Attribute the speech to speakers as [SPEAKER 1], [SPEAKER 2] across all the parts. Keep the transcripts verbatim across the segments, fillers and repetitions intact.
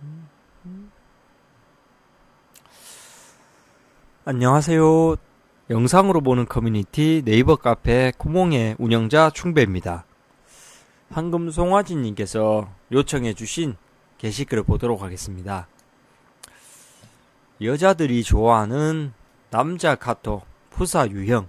[SPEAKER 1] 안녕하세요. 영상으로 보는 커뮤니티 네이버 카페 구몽의 운영자 충배입니다. 황금송아지님께서 요청해주신 게시글을 보도록 하겠습니다. 여자들이 좋아하는 남자 카톡 푸사 유형.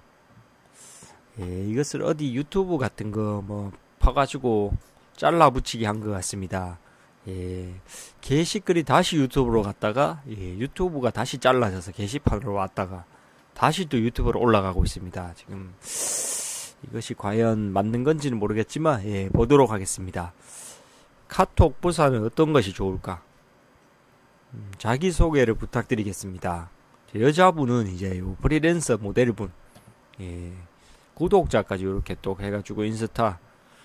[SPEAKER 1] 예, 이것을 어디 유튜브 같은 거 뭐 파가지고 잘라 붙이기 한 것 같습니다. 예, 게시글이 다시 유튜브로 갔다가 예, 유튜브가 다시 잘라져서 게시판으로 왔다가 다시 또 유튜브로 올라가고 있습니다. 지금 이것이 과연 맞는 건지는 모르겠지만 예, 보도록 하겠습니다. 카톡 부사는 어떤 것이 좋을까? 음, 자기소개를 부탁드리겠습니다. 여자분은 이제 요 프리랜서 모델분, 예, 구독자까지 이렇게 또 해가지고 인스타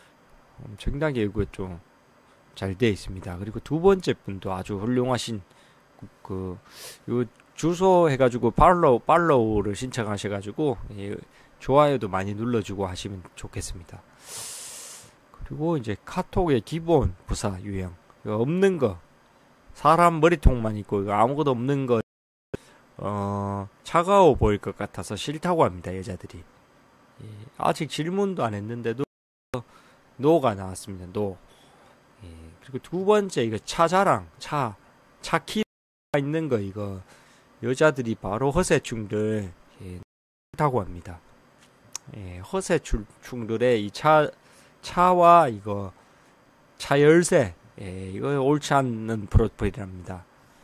[SPEAKER 1] 엄청나게 이거 좀 잘 되어 있습니다. 그리고 두 번째 분도 아주 훌륭하신 그, 요 주소 해가지고 팔로우, 팔로우를 신청하셔가지고 예, 좋아요도 많이 눌러주고 하시면 좋겠습니다. 그리고 이제 카톡의 기본 부사 유형, 없는 거, 사람 머리통만 있고 이거 아무것도 없는 거, 어, 차가워 보일 것 같아서 싫다고 합니다. 여자들이. 예, 아직 질문도 안 했는데도 노가 나왔습니다. 노. 예, 그리고 두 번째 이거 차 자랑, 차, 차 키가 있는 거 이거 여자들이 바로 허세충들 예, 싫다고 합니다. 예, 허세충들의 이 차, 차와 이거 차 열쇠, 예, 이거 옳지 않는 프로필이랍니다.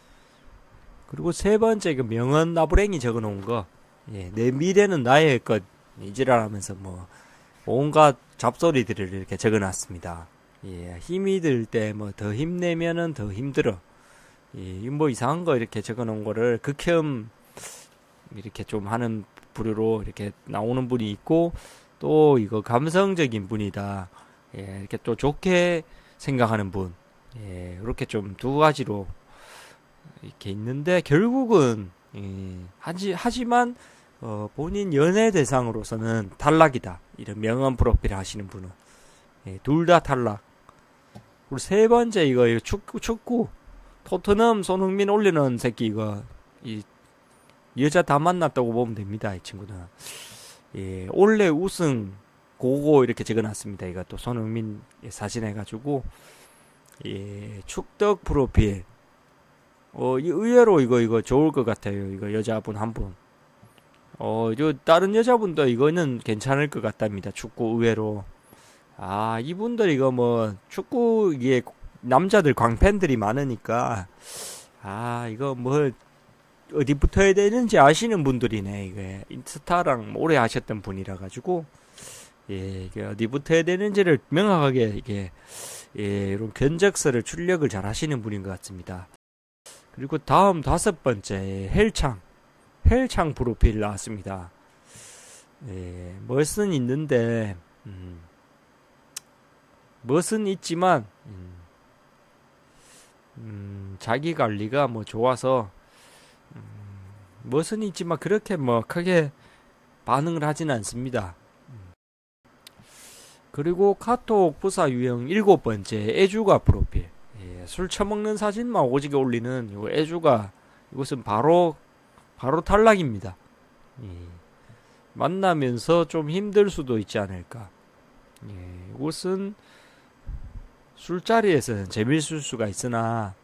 [SPEAKER 1] 그리고 세 번째 그 명언 나부랭이 적어놓은 거, 예, 내 미래는 나의 것 이지랄하면서 뭐 온갖 잡소리들을 이렇게 적어놨습니다. 예, 힘이 들 때 뭐 더 힘내면은 더 힘들어. 예, 뭐 이상한 거 이렇게 적어놓은 거를 극혐 이렇게 좀 하는 부류로 이렇게 나오는 분이 있고, 또 이거 감성적인 분이다. 예, 이렇게 또 좋게 생각하는 분. 예, 이렇게 좀 두 가지로 이렇게 있는데 결국은 예, 하지 하지만 어, 본인 연애 대상으로서는 탈락이다. 이런 명언 프로필 하시는 분은 예, 둘 다 탈락. 그리고 세 번째 이거, 이거 축구 축구 토트넘 손흥민 올리는 새끼 이거 이 여자 다 만났다고 보면 됩니다. 이 친구는 예, 올해 우승 고고 이렇게 적어놨습니다. 이거 또 손흥민 사진 해가지고 예, 축덕 프로필. 어, 의외로 이거 이거 좋을 것 같아요. 이거 여자분 한 분. 어, 저 다른 여자분도 이거는 괜찮을 것 같답니다. 축구 의외로. 아, 이분들 이거 뭐 축구 이게 남자들 광팬들이 많으니까 아, 이거 뭐 어디 붙어야 되는지 아시는 분들이네. 이게 인스타랑 오래 하셨던 분이라 가지고 예, 이게 어디 붙어야 되는지를 명확하게 이게 예, 이런 견적서를 출력을 잘 하시는 분인 것 같습니다. 그리고 다음 다섯 번째 헬창 헬창 프로필 나왔습니다. 예, 멋은 있는데 음, 멋은 있지만 음, 음, 자기 관리가 뭐 좋아서 음, 멋은 있지만 그렇게 뭐 크게 반응을 하진 않습니다. 음. 그리고 카톡 부사 유형 일곱 번째 애주가 프로필. 예, 술 처먹는 사진만 오지게 올리는 요 애주가 이것은 바로 바로 탈락입니다. 예, 만나면서 좀 힘들 수도 있지 않을까. 예, 이것은 술자리에서는 재밌을 수가 있으나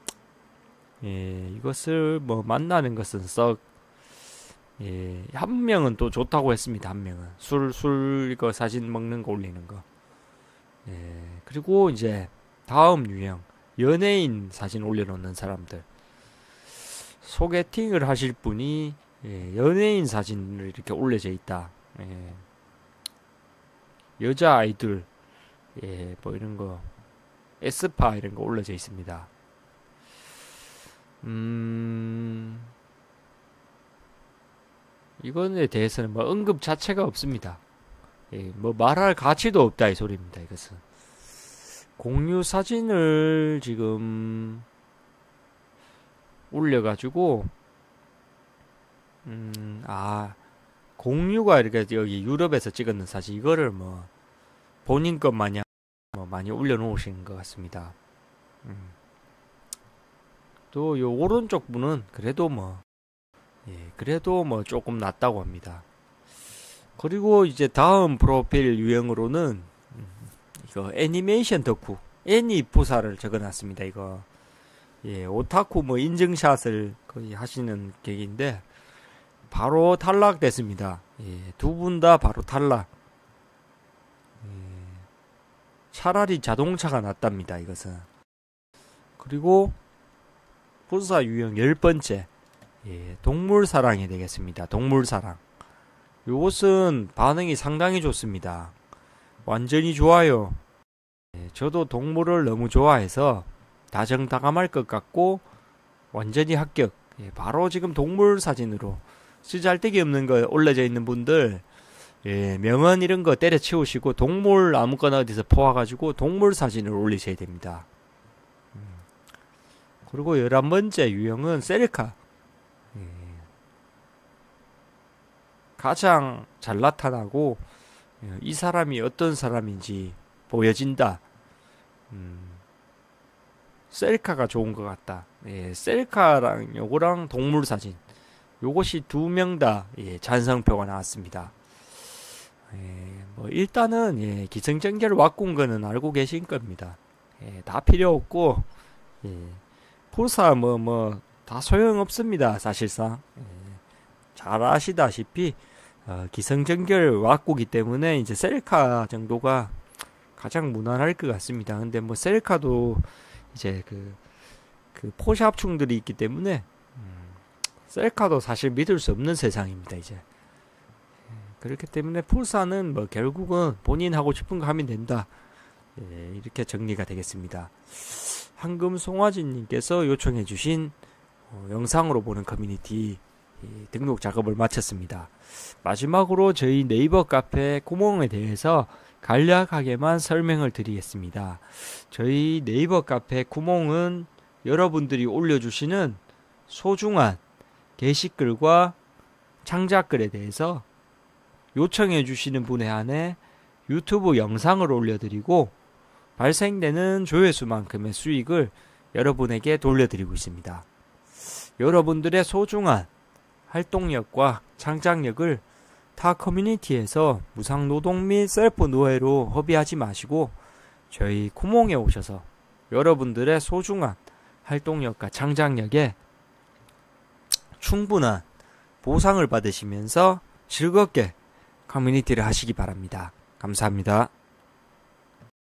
[SPEAKER 1] 예, 이것을 뭐 만나는 것은 썩 예, 한 명은 또 좋다고 했습니다. 한 명은 술 술 이거 사진 먹는 거 올리는 거. 예, 그리고 이제 다음 유형 연예인 사진 올려놓는 사람들. 소개팅을 하실 분이 예, 연예인 사진을 이렇게 올려져 있다. 예, 여자 아이돌 예, 뭐 이런 거 에스파 이런 거 올려져 있습니다. 음, 이거에 대해서는 뭐 언급 자체가 없습니다. 예, 뭐 말할 가치도 없다 이 소리입니다. 이것은 공유 사진을 지금 올려가지고 음, 아 공유가 이렇게 여기 유럽에서 찍었는 사진 이거를 뭐 본인 것 마냥 뭐 많이 올려놓으신 것 같습니다. 음. 또 요 오른쪽 분은 그래도 뭐, 예, 그래도 뭐 조금 낫다고 합니다. 그리고 이제 다음 프로필 유형으로는 이거 애니메이션 덕후 애니 부사를 적어놨습니다. 이거 예, 오타쿠 뭐 인증샷을 거의 하시는 객인데 바로 탈락됐습니다. 예, 두 분 다 바로 탈락. 예, 차라리 자동차가 낫답니다. 이것은. 그리고 부사 유형 열 번째 예, 동물사랑이 되겠습니다. 동물사랑. 요것은 반응이 상당히 좋습니다. 완전히 좋아요. 예, 저도 동물을 너무 좋아해서 다정다감할 것 같고 완전히 합격. 예, 바로 지금 동물 사진으로 쓰잘데기 없는 거 올려져 있는 분들 예, 명언 이런 거 때려치우시고 동물 아무거나 어디서 포와가지고 동물 사진을 올리셔야 됩니다. 음. 그리고 열한 번째 유형은 셀카. 예. 가장 잘 나타나고 예, 이 사람이 어떤 사람인지 보여진다. 음. 셀카가 좋은 것 같다. 예, 셀카랑 요거랑 동물 사진 요것이 두 명 다 예, 찬성표가 나왔습니다. 예, 뭐 일단은 예, 기승전결 와꾼 거는 알고 계신 겁니다. 예, 다 필요 없고 예, 푸사 뭐 뭐 다 소용 없습니다. 사실상 예, 잘 아시다시피 어, 기승전결 와꾸기 때문에 이제 셀카 정도가 가장 무난할 것 같습니다. 근데 뭐 셀카도 이제 그, 그 포샵충들이 있기 때문에 음, 셀카도 사실 믿을 수 없는 세상입니다. 이제 그렇기 때문에 푸사는 뭐 결국은 본인 하고 싶은 거 하면 된다. 예, 이렇게 정리가 되겠습니다. 황금 송화진님께서 요청해주신 어, 영상으로 보는 커뮤니티 예, 등록 작업을 마쳤습니다. 마지막으로 저희 네이버 카페 구멍에 대해서 간략하게만 설명을 드리겠습니다. 저희 네이버 카페 구멍은 여러분들이 올려주시는 소중한 게시글과 창작글에 대해서 요청해 주시는 분에 한해 유튜브 영상을 올려드리고 발생되는 조회수만큼의 수익을 여러분에게 돌려드리고 있습니다. 여러분들의 소중한 활동력과 창작력을 타 커뮤니티에서 무상노동 및 셀프 노예로 허비하지 마시고 저희 쿠몽에 오셔서 여러분들의 소중한 활동력과 창작력에 충분한 보상을 받으시면서 즐겁게 커뮤니티를 하시기 바랍니다. 감사합니다.